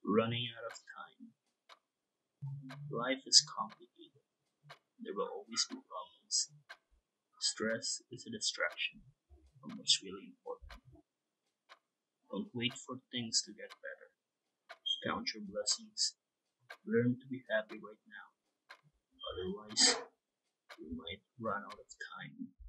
Running out of time. Life is complicated. There will always be problems. Stress is a distraction from what's really important. Don't wait for things to get better. Count your blessings. Learn to be happy right now. Otherwise, you might run out of time.